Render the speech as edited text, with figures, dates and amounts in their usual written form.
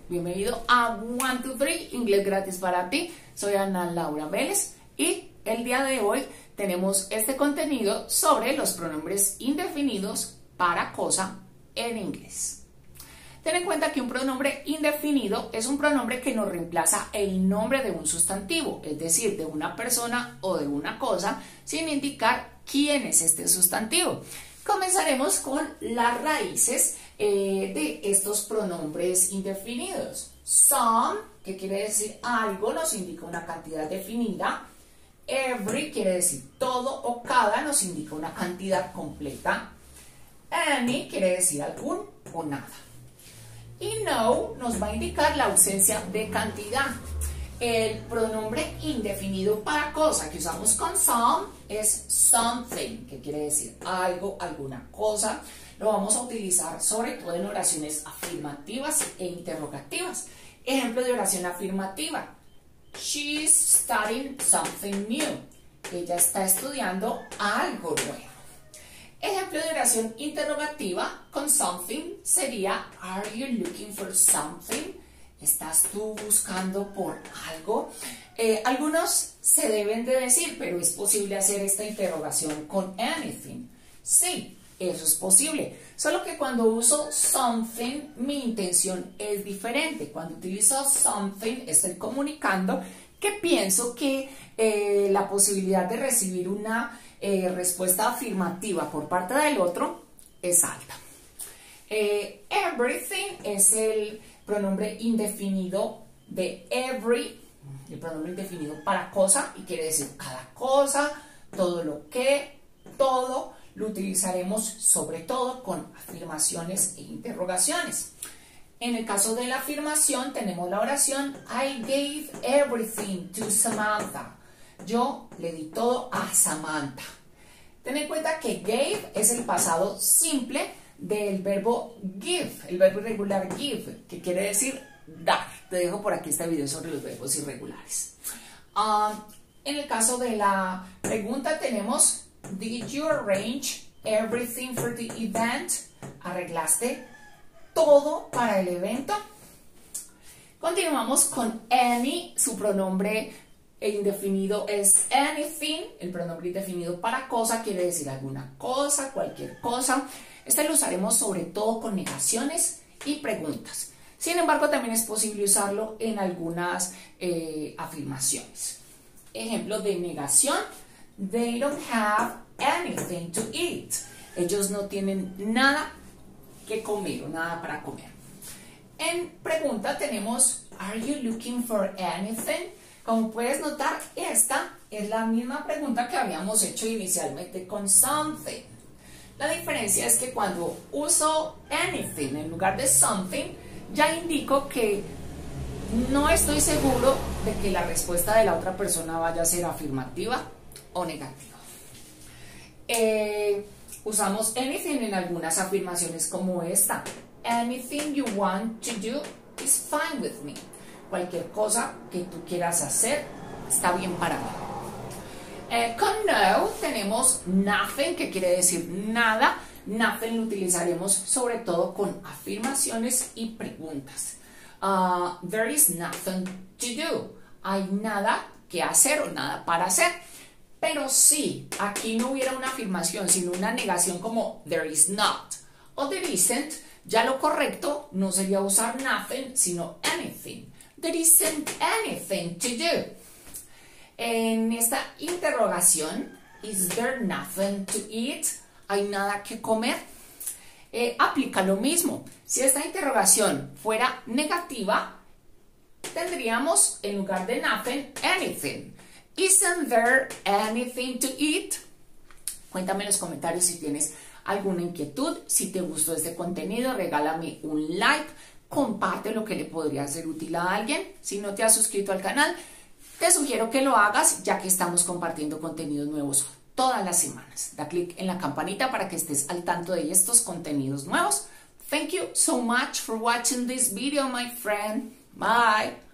Bienvenido a 1, 2, 3, Inglés Gratis para ti. Soy Ana Laura Vélez y el día de hoy tenemos este contenido sobre los pronombres indefinidos para cosa en inglés. Ten en cuenta que un pronombre indefinido es un pronombre que nos reemplaza el nombre de un sustantivo, es decir, de una persona o de una cosa, sin indicar quién es este sustantivo. Comenzaremos con las raíces de estos pronombres indefinidos. Some, que quiere decir algo, nos indica una cantidad definida. Every quiere decir todo o cada, nos indica una cantidad completa. Any quiere decir algún o nada. Y no nos va a indicar la ausencia de cantidad. El pronombre indefinido para cosa que usamos con some es something, que quiere decir algo, alguna cosa. Lo vamos a utilizar sobre todo en oraciones afirmativas e interrogativas. Ejemplo de oración afirmativa. She's studying something new. Ella está estudiando algo nuevo. Ejemplo de oración interrogativa con something sería Are you looking for something? ¿Estás tú buscando por algo? Algunos se deben de decir, pero es posible hacer esta interrogación con anything. Sí, eso es posible. Solo que cuando uso something, mi intención es diferente. Cuando utilizo something, estoy comunicando que pienso que la posibilidad de recibir una respuesta afirmativa por parte del otro es alta. Everything es el pronombre indefinido de every, el pronombre indefinido para cosa y quiere decir cada cosa, todo lo que, todo. Lo utilizaremos sobre todo con afirmaciones e interrogaciones. En el caso de la afirmación tenemos la oración I gave everything to Samantha. Yo le di todo a Samantha. Ten en cuenta que gave es el pasado simple del verbo give, el verbo irregular give, que quiere decir dar. Te dejo por aquí este video sobre los verbos irregulares. En el caso de la pregunta tenemos Did you arrange everything for the event? ¿Arreglaste todo para el evento? Continuamos con any, su pronombre indefinido es anything, el pronombre indefinido para cosa quiere decir alguna cosa, cualquier cosa. Este lo usaremos sobre todo con negaciones y preguntas. Sin embargo, también es posible usarlo en algunas afirmaciones. Ejemplo de negación. They don't have anything to eat. Ellos no tienen nada que comer o nada para comer. En pregunta tenemos Are you looking for anything? Como puedes notar, esta es la misma pregunta que habíamos hecho inicialmente con something. La diferencia es que cuando uso anything en lugar de something, ya indico que no estoy seguro de que la respuesta de la otra persona vaya a ser afirmativa o negativa. Usamos anything en algunas afirmaciones como esta. Anything you want to do is fine with me. Cualquier cosa que tú quieras hacer está bien para mí. Con no tenemos nothing, que quiere decir nada. Nothing lo utilizaremos sobre todo con afirmaciones y preguntas. There is nothing to do. Hay nada que hacer o nada para hacer. Pero si aquí no hubiera una afirmación, sino una negación como there is not o there isn't, ya lo correcto no sería usar nothing, sino anything. There isn't anything to do. En esta interrogación, is there nothing to eat? ¿Hay nada que comer? Aplica lo mismo. Si esta interrogación fuera negativa, tendríamos en lugar de nothing, anything. Isn't there anything to eat? Cuéntame en los comentarios si tienes alguna inquietud. Si te gustó este contenido, regálame un like. Comparte lo que le podría ser útil a alguien. Si no te has suscrito al canal, te sugiero que lo hagas ya que estamos compartiendo contenidos nuevos todas las semanas. Da clic en la campanita para que estés al tanto de estos contenidos nuevos. Thank you so much for watching this video, my friend. Bye.